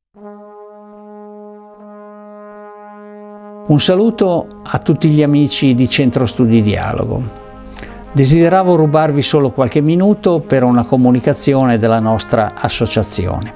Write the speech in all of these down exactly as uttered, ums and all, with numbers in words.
Un saluto a tutti gli amici di Centro Studi Dialogo. Desideravo rubarvi solo qualche minuto per una comunicazione della nostra associazione.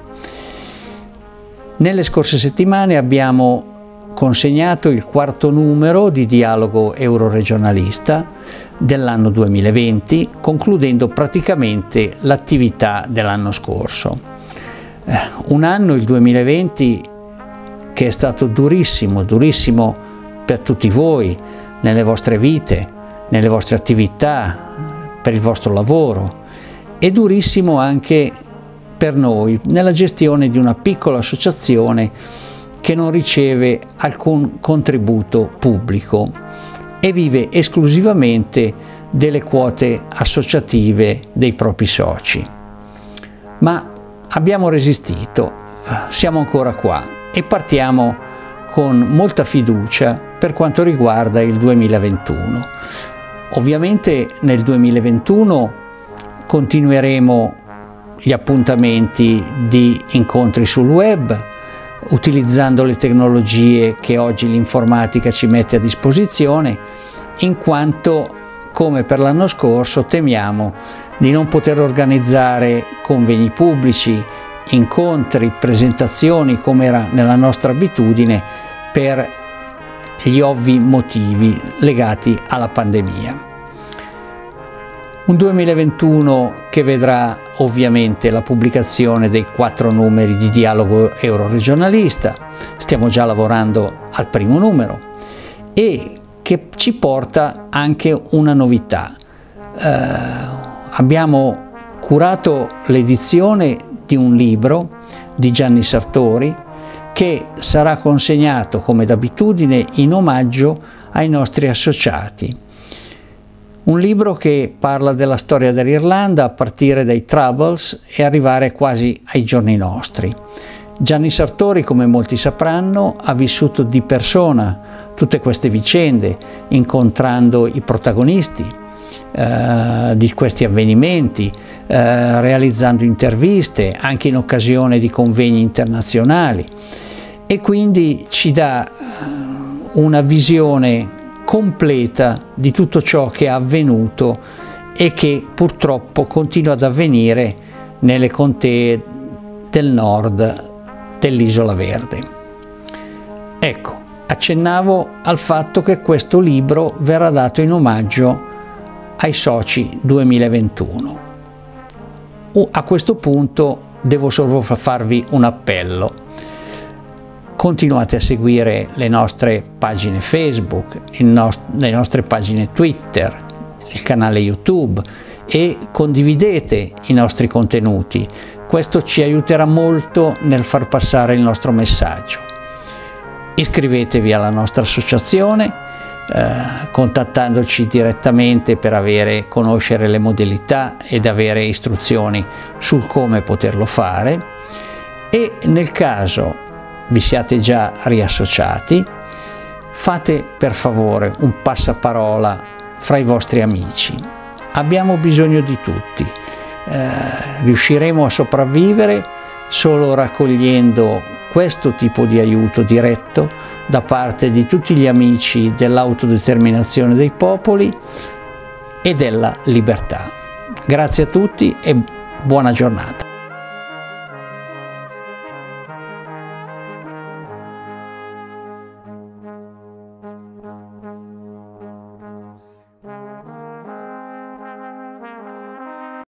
Nelle scorse settimane abbiamo consegnato il quarto numero di Dialogo Euroregionalista dell'anno duemilaventi, concludendo praticamente l'attività dell'anno scorso. Eh, un anno, il duemilaventi, che è stato durissimo, durissimo per tutti voi, nelle vostre vite, nelle vostre attività, per il vostro lavoro, e durissimo anche per noi nella gestione di una piccola associazione che non riceve alcun contributo pubblico e vive esclusivamente delle quote associative dei propri soci. Ma abbiamo resistito, siamo ancora qua e partiamo con molta fiducia per quanto riguarda il duemilaventuno. Ovviamente nel duemilaventuno continueremo gli appuntamenti di incontri sul web, utilizzando le tecnologie che oggi l'informatica ci mette a disposizione, in quanto, come per l'anno scorso, temiamo di non poter organizzare convegni pubblici, incontri, presentazioni come era nella nostra abitudine per gli ovvi motivi legati alla pandemia. Un duemilaventuno che vedrà ovviamente la pubblicazione dei quattro numeri di Dialogo Euroregionalista, stiamo già lavorando al primo numero, e che ci porta anche una novità. Eh, abbiamo curato l'edizione di un libro di Gianni Sartori che sarà consegnato come d'abitudine in omaggio ai nostri associati. Un libro che parla della storia dell'Irlanda a partire dai Troubles e arrivare quasi ai giorni nostri. Gianni Sartori, come molti sapranno, ha vissuto di persona tutte queste vicende, incontrando i protagonisti eh, di questi avvenimenti, eh, realizzando interviste anche in occasione di convegni internazionali, e quindi ci dà una visione completa di tutto ciò che è avvenuto e che purtroppo continua ad avvenire nelle contee del nord dell'Isola Verde. Ecco, accennavo al fatto che questo libro verrà dato in omaggio ai soci duemilaventuno. A questo punto devo solo farvi un appello. Continuate a seguire le nostre pagine Facebook, le nostre pagine Twitter, il canale YouTube, e condividete i nostri contenuti. Questo ci aiuterà molto nel far passare il nostro messaggio. Iscrivetevi alla nostra associazione, eh, contattandoci direttamente per avere, conoscere le modalità ed avere istruzioni sul come poterlo fare, e nel caso vi siate già riassociati, fate per favore un passaparola fra i vostri amici. Abbiamo bisogno di tutti. Eh, riusciremo a sopravvivere solo raccogliendo questo tipo di aiuto diretto da parte di tutti gli amici dell'autodeterminazione dei popoli e della libertà. Grazie a tutti e buona giornata.